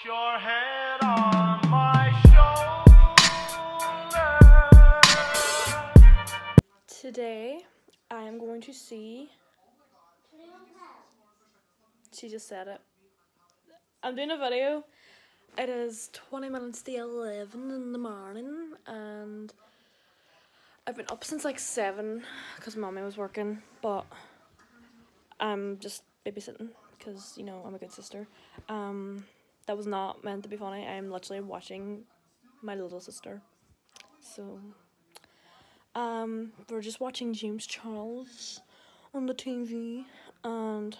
your head on my shoulder. Today, I am going to see. She just said it. I'm doing a video. It is 20 minutes to 11 in the morning, and I've been up since like 7 because mommy was working, but I'm just babysitting because, you know, I'm a good sister. That was not meant to be funny. I'm literally watching my little sister. So, we're just watching James Charles on the TV, and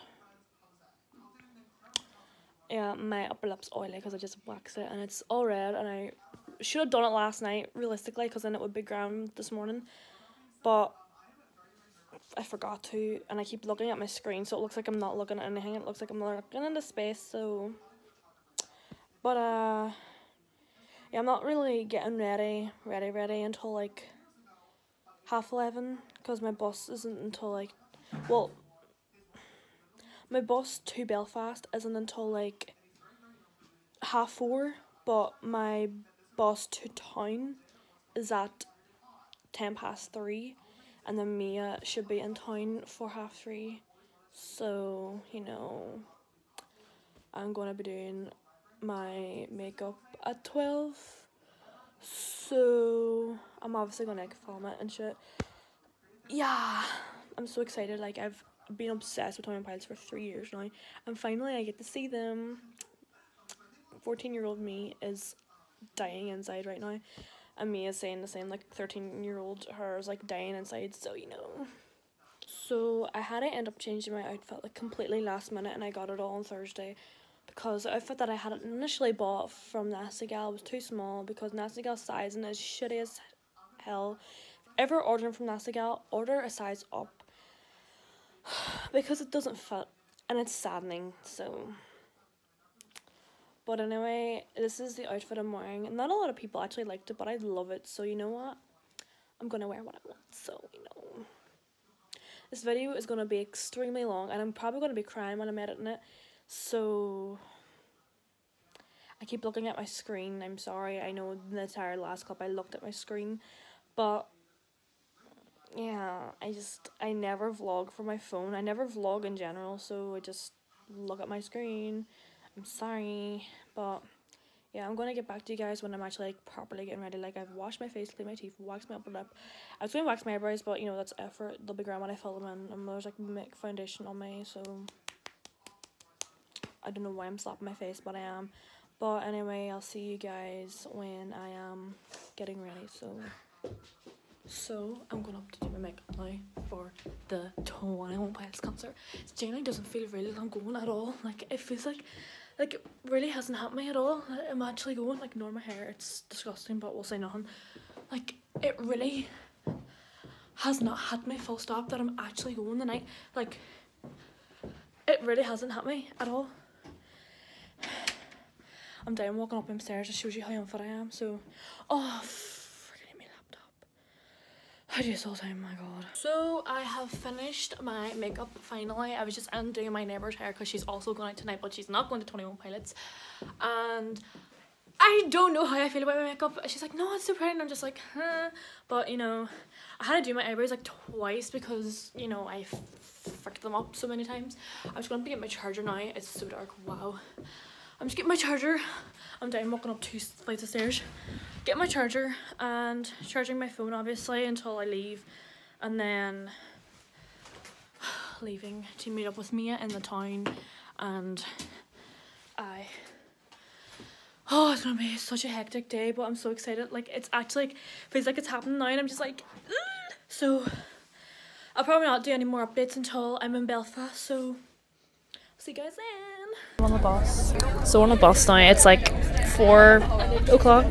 yeah, my upper lip's oily because I just waxed it and it's all red, and I should have done it last night, realistically, because then it would be ground this morning, but I forgot to, and I keep looking at my screen, so it looks like I'm not looking at anything. It looks like I'm looking into space, so, but, yeah, I'm not really getting ready until, like, 11:30, because my bus isn't until, like, well, my bus to Belfast isn't until, like, 4:30, but my bus to town is at 3:10, and then Mia should be in town for 3:30, so, you know, I'm gonna be doing my makeup at 12, so I'm obviously gonna, like, film it and shit. Yeah, I'm so excited. Like, I've been obsessed with Tony Pilots for 3 years now, and finally I get to see them. 14-year-old me is dying inside right now, and me is saying the same. Like, 13-year-old her is like dying inside, so, you know. So I had to end up changing my outfit like completely last minute, and I got it all on Thursday because the outfit that I had initially bought from Nasty Gal was too small, because Nasty Gal's sizing is shitty as hell. If ever ordering from Nasty Gal, order a size up, because it doesn't fit, and it's saddening. So, but anyway, this is the outfit I'm wearing, and not a lot of people actually liked it, but I love it, so you know what, I'm gonna wear what I want. So, you know, this video is gonna be extremely long, and I'm probably gonna be crying when I'm editing it, so I keep looking at my screen. I'm sorry. I know in the entire last clip I looked at my screen, but yeah, I never vlog from my phone. I never vlog in general, so I just look at my screen. I'm sorry, but yeah, I'm gonna get back to you guys when I'm actually, like, properly getting ready. Like, I've washed my face, cleaned my teeth, waxed my upper lip. I was going to wax my eyebrows, but, you know, that's effort. They'll be grand when I fill them in, and there's, like, MAC foundation on me, so I don't know why I'm slapping my face, but I am. But anyway, I'll see you guys when I am getting ready. So I'm going up to do my makeup now for the 21 Pilots concert. It genuinely doesn't feel real that I'm going at all. Like, it feels like it really hasn't happened me at all. I'm actually going. Like, ignore my hair, it's disgusting, but we'll say nothing. Like, it really has not had me full stop that I'm actually going tonight. Like, it really hasn't hit me at all. I'm down walking up upstairs. It shows you how unfit I am. So, oh, freaking my laptop. I do this all the time, my god. So I have finished my makeup finally. I was just doing my neighbour's hair because she's also going out tonight, but she's not going to 21 Pilots. And I don't know how I feel about my makeup. She's like, no, it's so pretty, and I'm just like, huh. But, you know, I had to do my eyebrows like twice because, you know, I fricked them up so many times. I'm just going to get my charger now. It's so dark. Wow. I'm just getting my charger. I'm down walking up 2 flights of stairs. Getting my charger and charging my phone, obviously, until I leave. And then leaving to meet up with Mia in the town. And oh, it's gonna be such a hectic day, but I'm so excited. Like, it's actually, like, feels like it's happening now, and I'm just like, ugh. So I'll probably not do any more updates until I'm in Belfast, so see you guys then. I'm on the bus. So we're on the bus now. It's like 4 o'clock,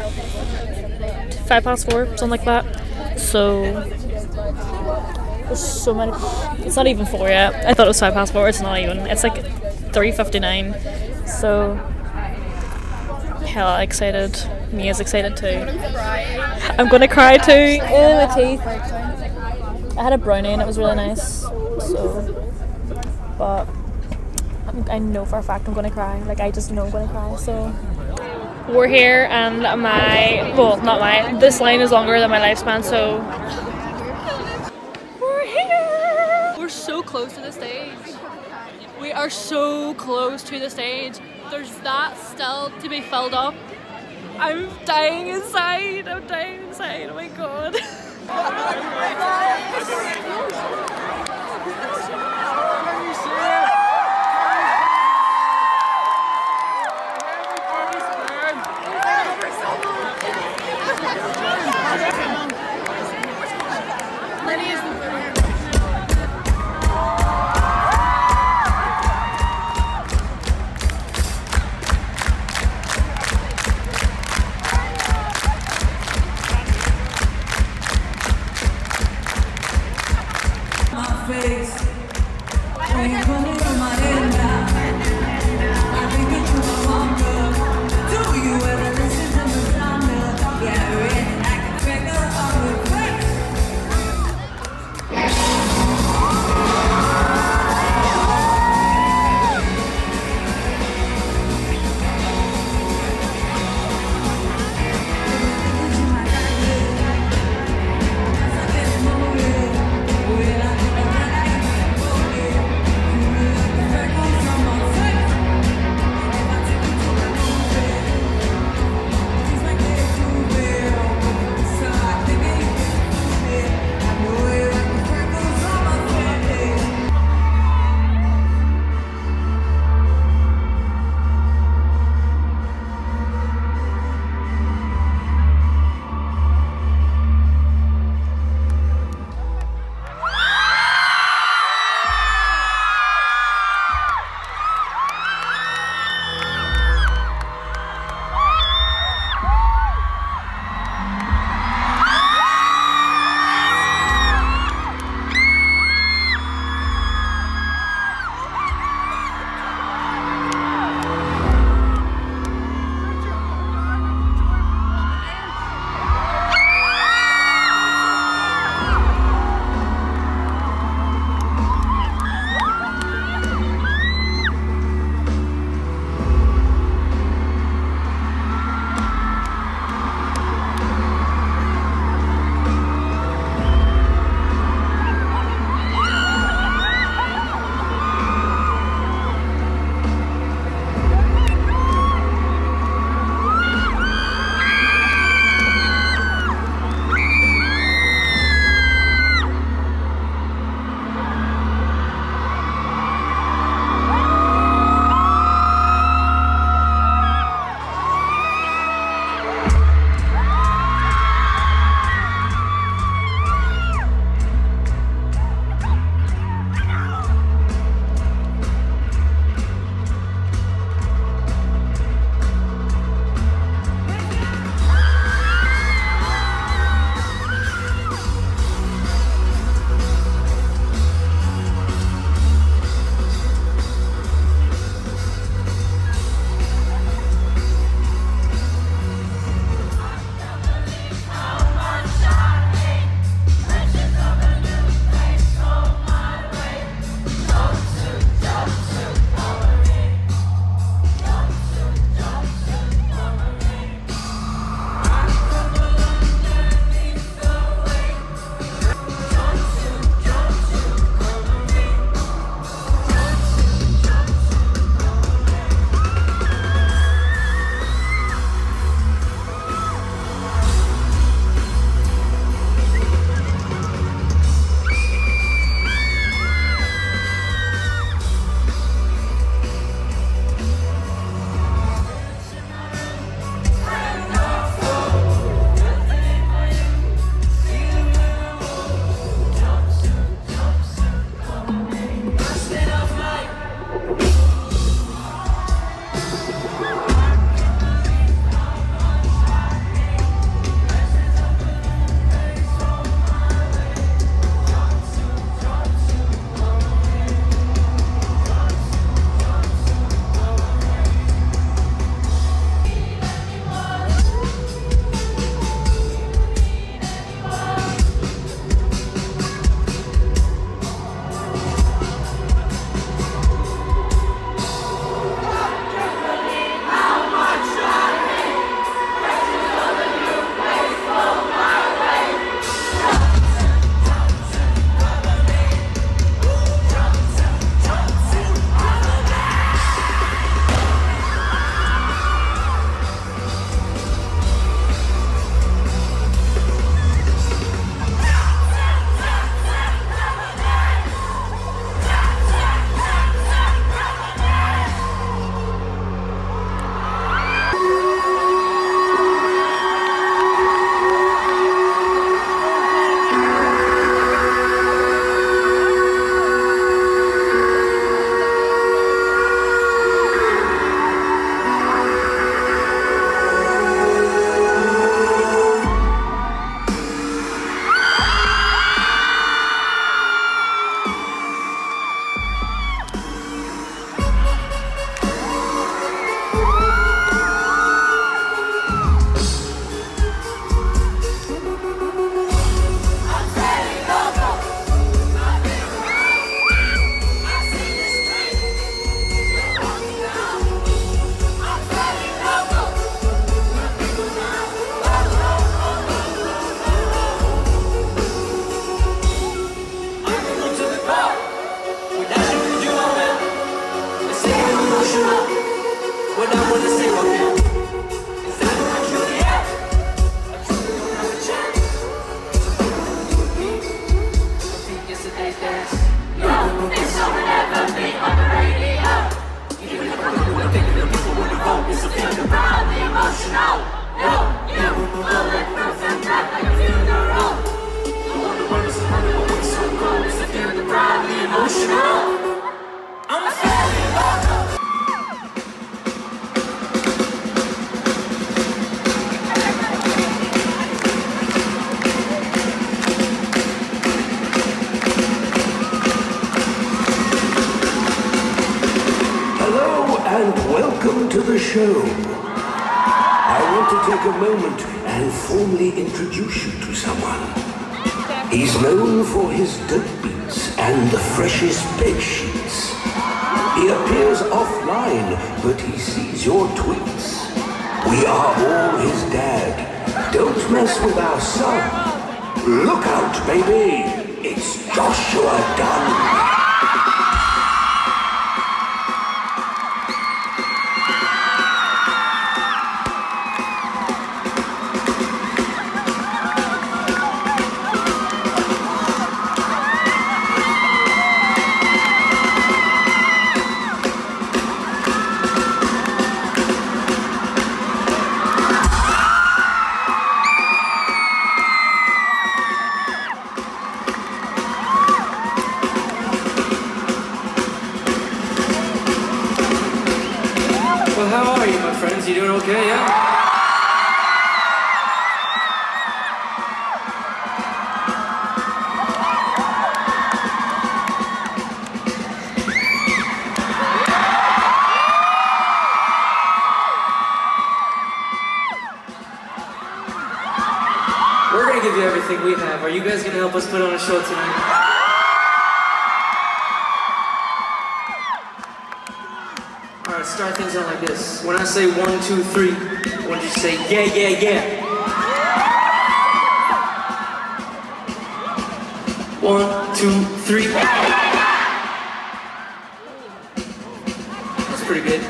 4:05, something like that. So there's so many. It's not even 4 yet. I thought it was 4:05. It's not even. It's like 3:59. So hella excited. Mia's excited too. I'm gonna cry too. Oh, my teeth. I had a brownie and it was really nice. So, but I know for a fact I'm gonna cry. Like, I just know I'm gonna cry. So we're here, and this line is longer than my lifespan. So we're here. We're so close to the stage. We are so close to the stage. There's that still to be filled up. I'm dying inside. I'm dying inside. Oh my god. emotional. What I wanna say about you is that I truly am. I truly don't have a chance. Repeat yesterday's dance. No, this song will never be on the radio. Even if I don't wanna think of the people when the vote is a feeling proudly emotional. No, you bulletproof and black like a funeral. I wonder when it's running away so cold. It's a feeling proudly emotional. I'm feeling local. Hello and welcome to the show. I want to take a moment and formally introduce you to someone. He's known for his dope beats and the freshest bed sheets. He appears offline, but he sees your tweets. We are all his dad. Don't mess with our son. Look out, baby. It's Joshua Dunn. Well, how are you, my friends? You doing okay, yeah? We're gonna give you everything we have. Are you guys gonna help us put on a show tonight? Alright, start things out like this. When I say 1, 2, 3, I want you to say yeah, yeah, yeah. 1, 2, 3. That's pretty good.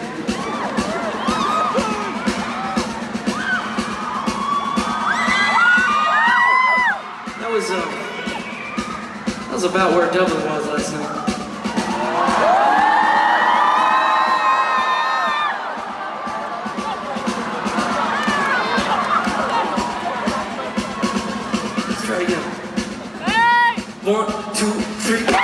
That was about where Dublin was last night. Let's try again. 1, 2, 3.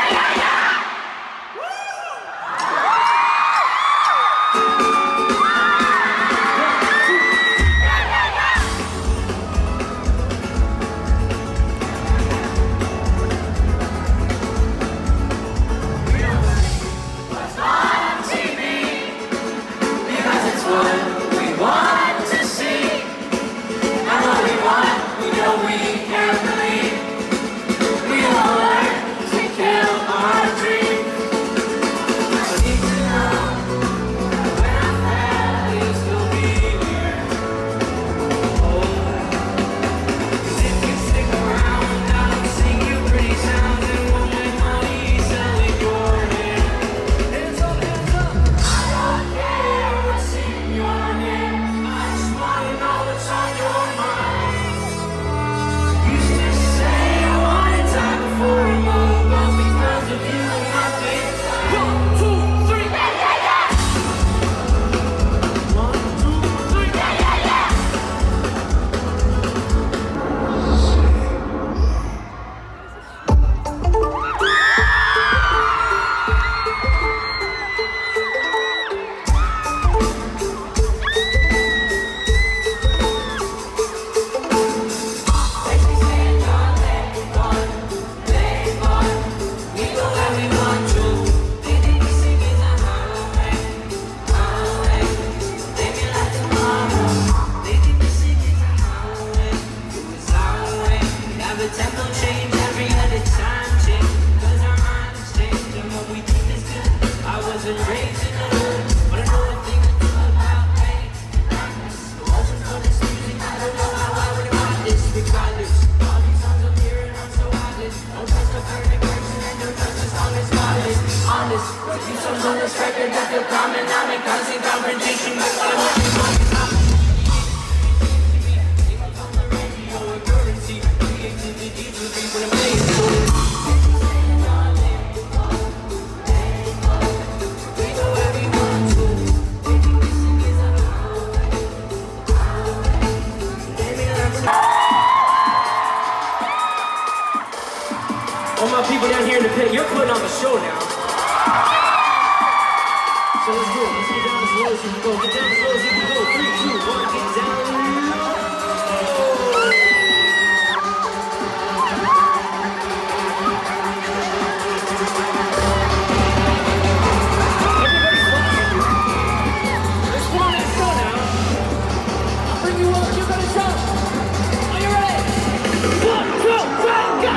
songs on this record that feel common. I'm in constant confrontation with what I'm all my people down here in the pit, you're putting on the show now. So let's do it. Let's get down as low as you can go. Get down as low as you can go. 3, 2, 1, get down low. Everybody's watching you. Let's put on that show now. I'll bring you up. You're gonna jump. Are you ready? 1, 2, 3, go!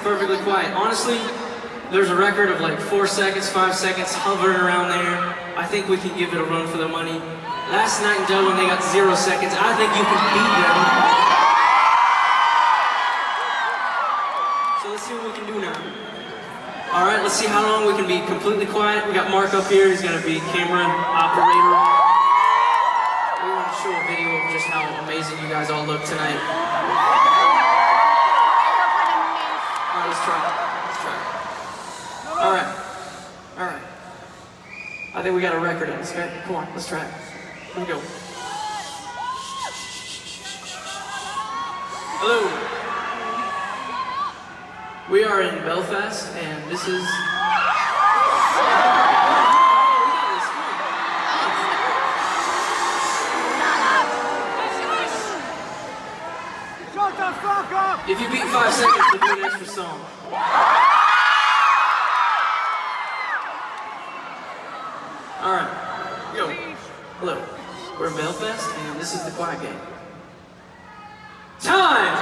perfectly quiet. Honestly, there's a record of like 4 seconds, 5 seconds hovering around there. I think we can give it a run for the money. Last night in Dublin, they got 0 seconds. I think you can beat them. So let's see what we can do now. All right, let's see how long we can be completely quiet. We got Mark up here. He's gonna be camera operator. We want to show a video of just how amazing you guys all look tonight. All right, let's try it. Let's try it. All right. All right. I think we got a record in this, okay? Come on, let's try it. Here we go. Hello. We are in Belfast, and this is... Shut the fuck up! If you beat 5 seconds, we'll do an extra song. Alright, go. Hello, we're in Belfast, and this is the quiet game. Time!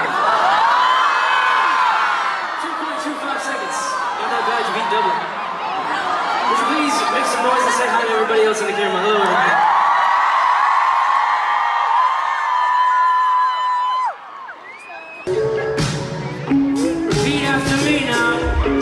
2.25 seconds. Not that bad, you beat Dublin. Would you please make some noise and say hi to everybody else in the camera? Hello, everybody. Repeat after me now.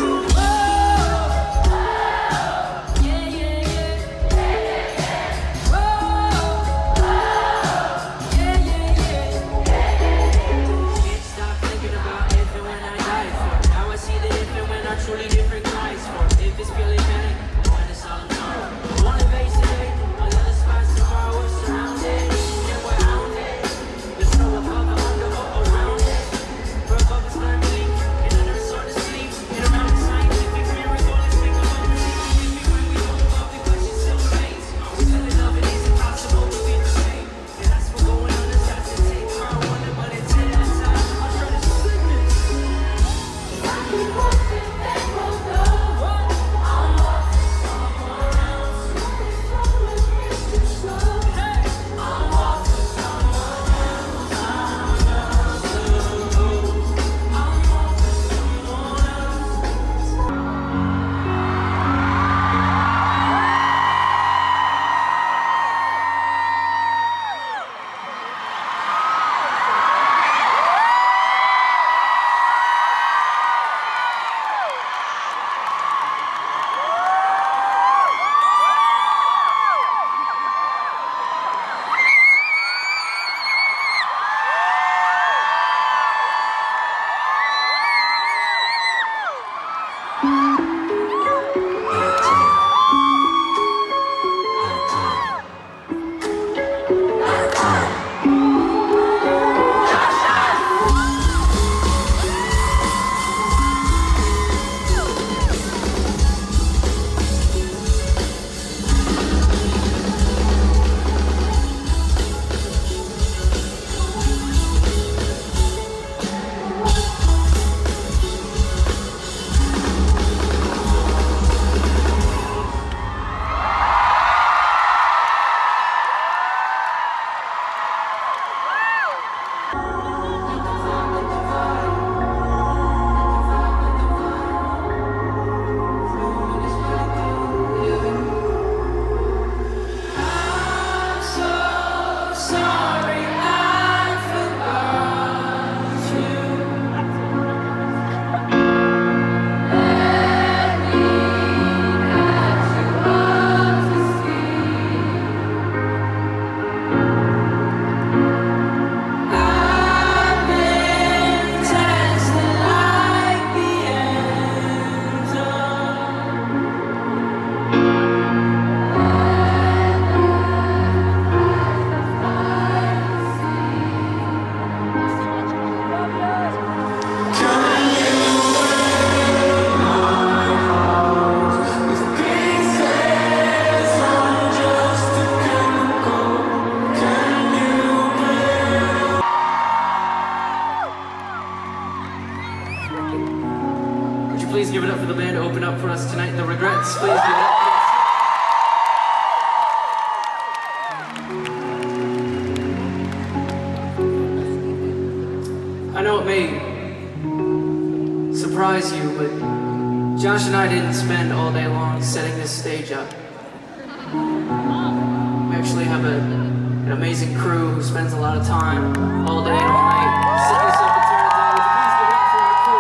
Please give it up for the band to open up for us tonight. The Regrets, please give it up. I know it may surprise surprise you, but Josh and I didn't spend all day long setting this stage up. We actually have an amazing crew who spends a lot of time all day and all night setting this up and tearing it down. Would you please give it up for our crew?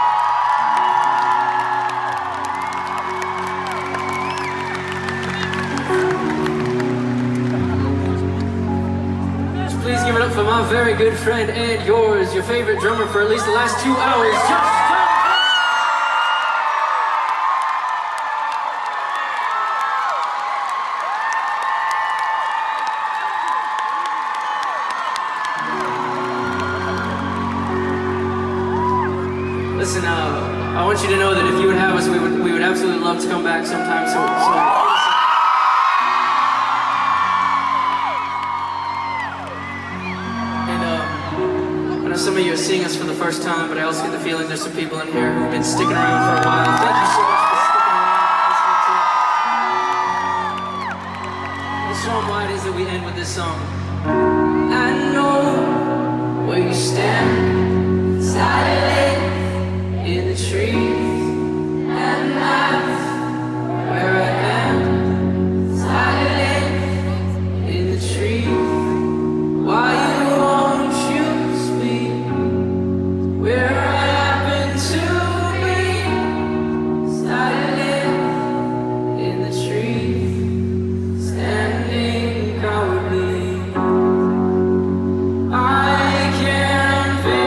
Please give it up for my very good friend and yours, your favorite drummer for at least the last 2 hours, Josh. Listen, I want you to know that if you would have us, we would absolutely love to come back sometime. So some of you are seeing us for the first time, but I also get the feeling there's some people in here who've been sticking around for a while. Thank you so much for sticking around. The song, why it is that we end with this song. I know where you stand, silent in the trees, and that's where I am, silent in the trees. Why you won't you speak? Where I happen to be, silent in the trees, standing cowardly. I can't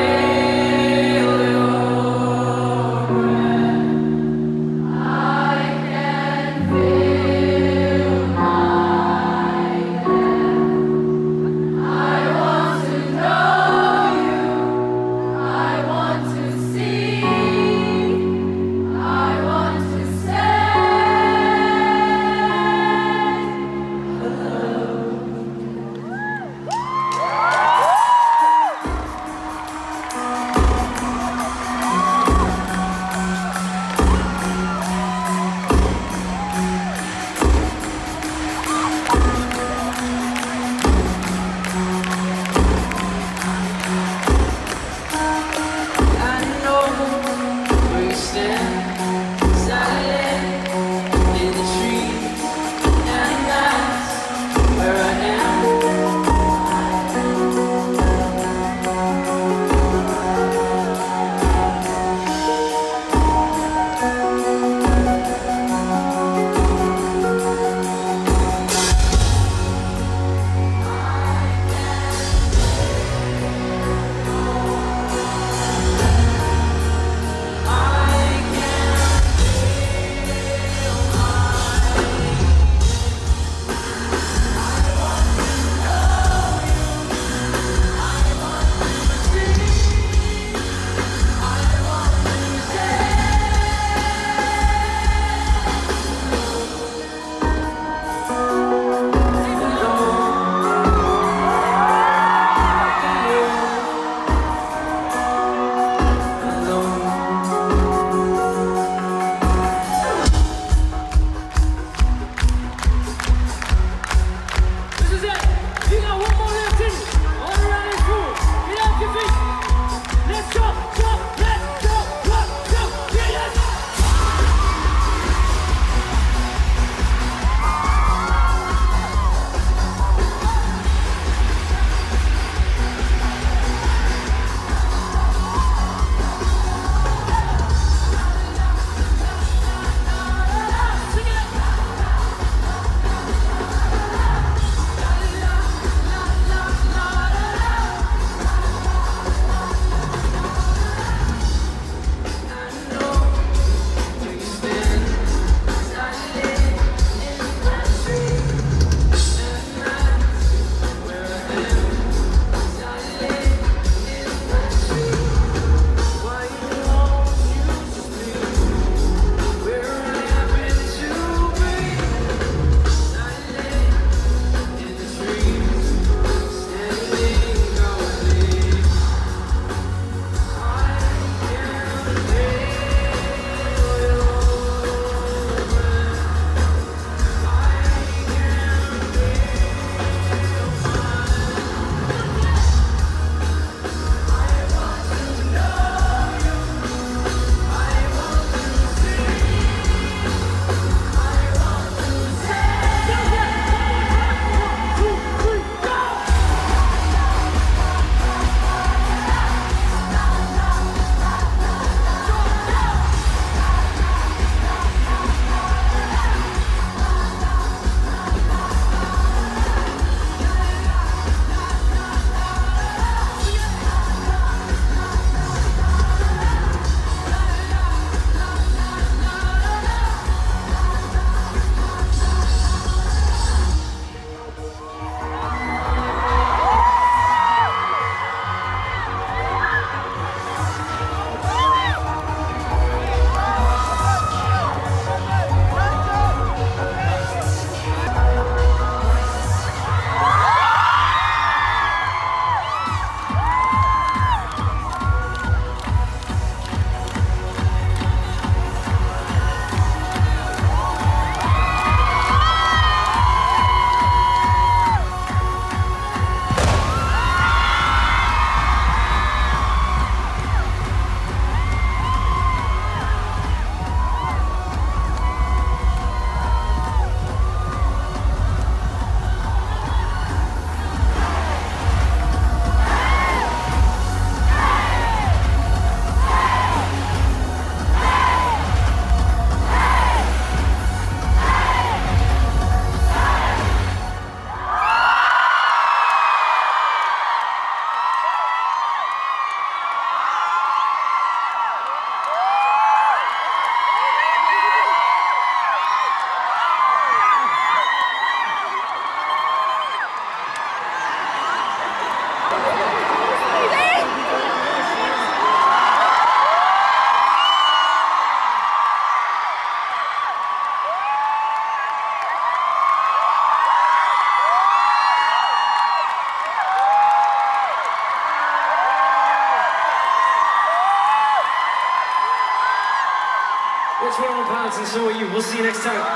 We're 21 Pilots, and so are you. We'll see you next time.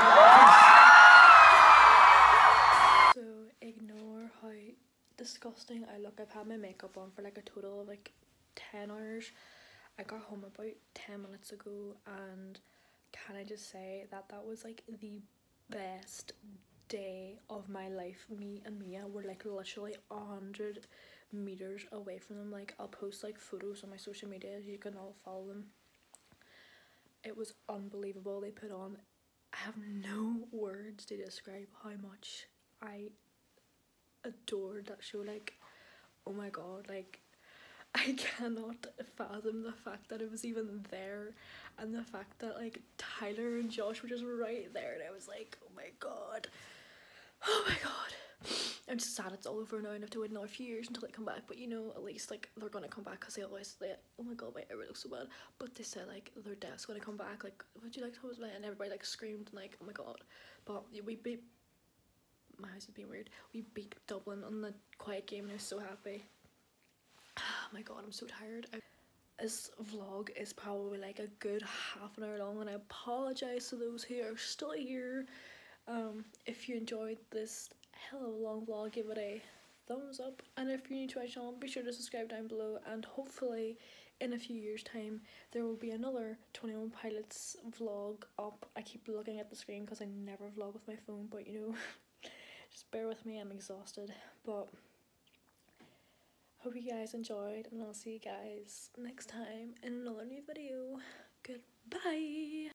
So ignore how disgusting I look. I've had my makeup on for like a total of like 10 hours. I got home about 10 minutes ago, and can I just say that that was like the best day of my life. Me and Mia were like literally 100 meters away from them. Like, I'll post like photos on my social media, you can all follow them. It was unbelievable. They put on, I have no words to describe how much I adored that show. Like, oh my god, like I cannot fathom the fact that it was even there, and the fact that like Tyler and Josh were just right there, and I was like, oh my god, oh my god. I'm just sad it's all over now and I have to wait another few years until they come back, but you know, at least like they're gonna come back, because they always say, oh my god, wait, it really looks so bad, but they said like their death's gonna come back, like, would you like to host, and everybody like screamed and like, oh my god. But we beat, my house is being weird, we beat Dublin on the quiet game and I was so happy. Oh my god, I'm so tired. This vlog is probably like a good half an hour long, and I apologise to those who are still here. If you enjoyed this hell of a long vlog, give it a thumbs up, and if you're new to my channel, be sure to subscribe down below, and hopefully in a few years time there will be another 21 Pilots vlog up. I keep looking at the screen because I never vlog with my phone, but you know, just bear with me, I'm exhausted. But hope you guys enjoyed, and I'll see you guys next time in another new video. Goodbye.